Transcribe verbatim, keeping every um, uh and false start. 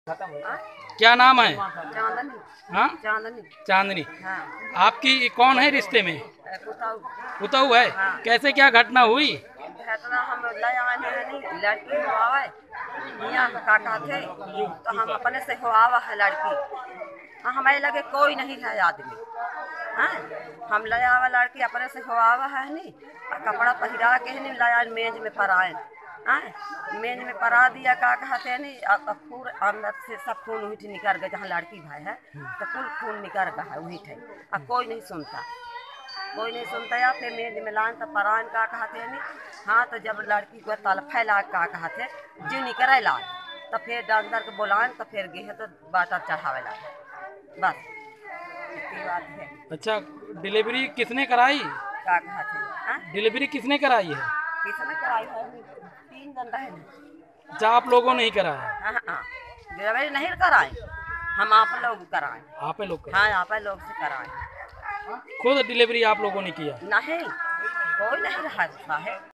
हाँ? क्या नाम है? चांदनी। हाँ, चांदनी। चांदनी। हाँ। आपकी कौन है रिश्ते में? पुताऊ। पुतहू है? हाँ। कैसे क्या घटना हुई? घटना हम ले आने हैं नहीं, लड़की हुआ यहाँ काका थे तो हम अपने से हुआ है लड़की। हाँ, हमें लगे कोई नहीं है आदमी। हाँ, हम ले आवा लड़की अपने से हुआ है नहीं, कपड़ा पहिरा के नहीं लाया मेज में पराए। हाँ, मेज में परा दिया का कहते नहीं, अब पूरे अंदर से सब खून उठ निकल गए। जहाँ लड़की भाई है तो कुल खून निकल गया है वही थे। अब कोई नहीं सुनता, कोई नहीं सुनता। या फिर मेज में लान तो परान का कहते नहीं। हाँ, तो जब लड़की को तल फैला का कहते जो निकल लाए तो फिर अंदर के बुलान तो फिर गे तो बाटा चढ़ावे ला। बस इतनी बात है। अच्छा, डिलीवरी किसने कराई? का कहते हाँ? डिलीवरी किसने कराई है? किसने कराई है? तीन दिन रहे ना। अच्छा, आप लोगों ने ही कराया? हाँ हाँ, डिलीवरी नहीं कराए, हम आप लोग कराए। आप लोग कराए? हाँ, आप लोग से कराए। खुद डिलीवरी आप लोगों ने किया? नहीं, कोई नहीं रहा है।